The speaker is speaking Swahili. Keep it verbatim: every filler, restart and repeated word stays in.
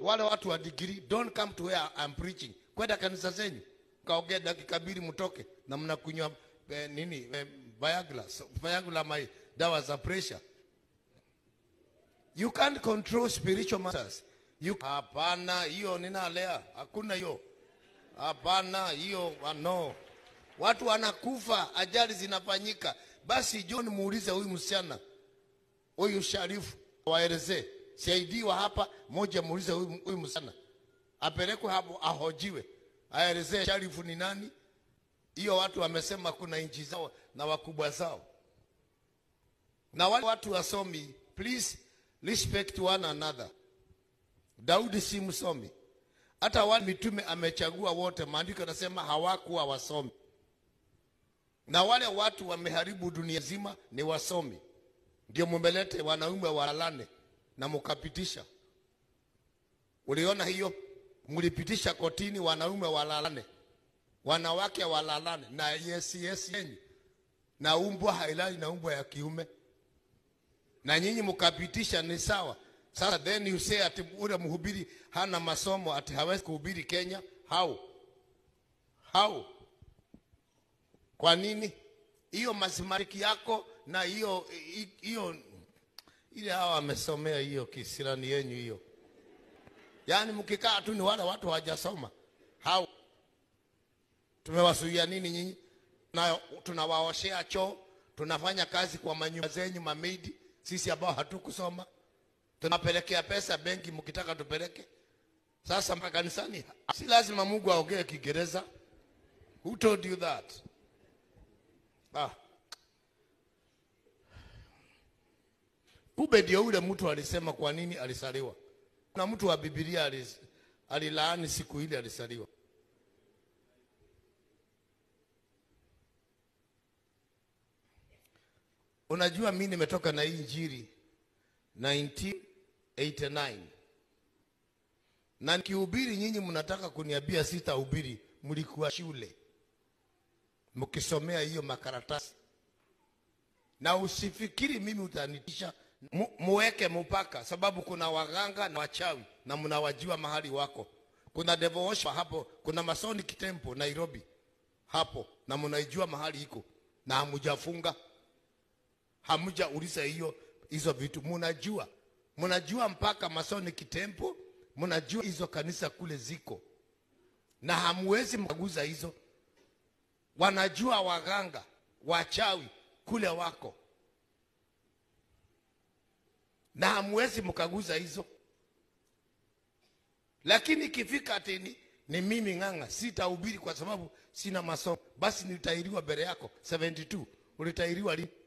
wale watu wa degree, don't come to where I'm preaching. Kwenda kanisa zenyu kaongea dakika mbili mtoke na mnakunywa eh, nini eh, Viagra, so, Viagra my dawa za pressure. You can't control spiritual matters. You hapana, hiyo ninalea, hakuna hiyo. Hapana, hiyo no. Watu wanakufa, ajali zinafanyika. Basi John muulize huyu msichana, huyu Sharifu, waelezee. Saidiwa hapa, moja muulize huyu huyu msichana. Apelekwe hapo ahojiwe. Aelezee Sharifu ni nani? Hiyo watu wamesema kuna inchi zao na wakubwa zao. Na wale watu wasomi, please respect one another. Daudi si msomi. Hata wale mitume amechagua wote, maandiko yanasema hawakuwa wasomi. Na wale watu wameharibu dunia zima ni wasomi. Ndio mumelete wanaume walalane na mukapitisha. Uliona hiyo? Mlipitisha kotini wanaume walalane, wanawake walalane, na yes yes yenyu, na umbwa hailali na umbwa ya kiume, na nyinyi mukapitisha ni sawa. Sasa then you say ati ule mhubiri hana masomo, ati hawezi kuhubiri Kenya. How? How? Kwa nini? Hiyo masimariki yako na hiyo hiyo ile hawa wamesomea hiyo kisirani yenyu hiyo. Yaani mkikaa tu ni wale watu hawajasoma. How? Tumewasuia nini nyinyi? Na tunawaoshea choo, tunafanya kazi kwa manyumba zenyu mameidi, sisi ambao hatukusoma. Tunapelekea pesa benki mkitaka tupeleke. Sasa mpaka kanisani si lazima Mungu aongee Kiingereza. Who told you that? Ah. Kumbe ndio ule mtu alisema kwa nini alisaliwa. Na mtu wa Biblia alilaani siku ile alisaliwa. Unajua mimi nimetoka na hii injili nineteen eighty-nine. Na nikihubiri nyinyi mnataka kuniambia sitahubiri, mlikuwa shule mkisomea hiyo makaratasi. Na usifikiri mimi utanitisha. Mu, muweke mpaka, sababu kuna waganga na wachawi na mnawajua mahali wako. Kuna devil worship hapo, kuna Masonic temple Nairobi hapo, na mnaijua mahali iko, na hamujafunga, hamujauliza hiyo hizo vitu. Mnajua, mnajua mpaka Masonic temple, mnajua hizo kanisa kule ziko, na hamuwezi mkaguza hizo. Wanajua waganga wachawi kule wako, na hamwezi mkaguza hizo. Lakini kifika teni ni mimi nganga sitahubiri kwa sababu sina masomo. Basi nitairiwa mbele yako seventy-two. Ulitairiwa lini?